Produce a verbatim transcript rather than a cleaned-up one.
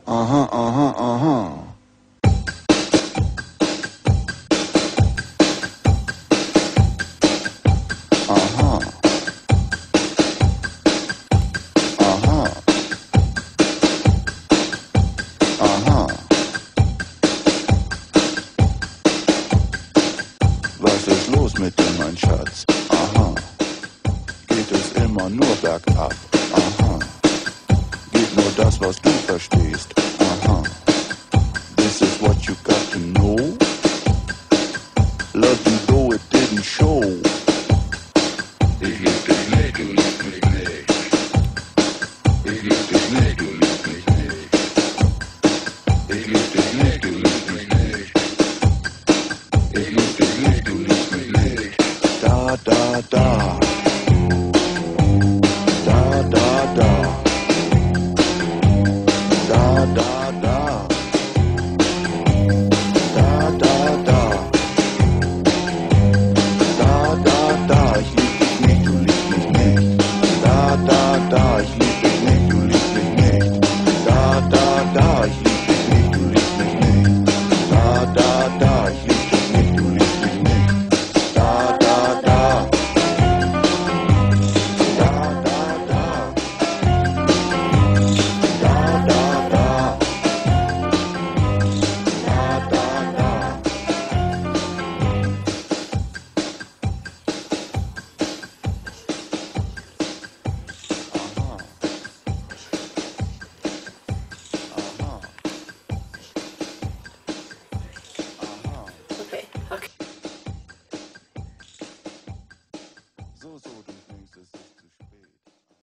Aha, aha, aha. Aha. Aha. Aha. Was ist los mit dir, mein Schatz? Aha. Geht es immer nur bergab? Aha. Geht nur das, was du verstehst? Aha.